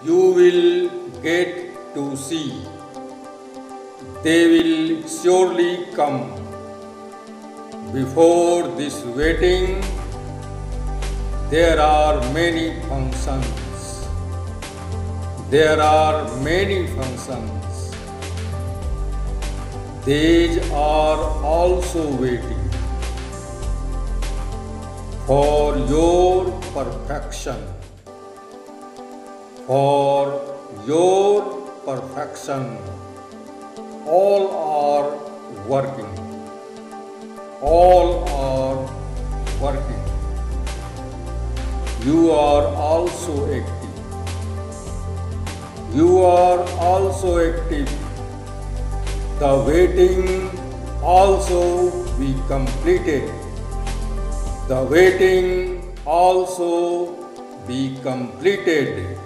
you will get to see. They will surely come. Before this waiting, there are many functions. There are many functions. These are also waiting for your perfection. For your perfection, all are working. All are working. You are also active. You are also active. The waiting also be completed. The waiting also be completed.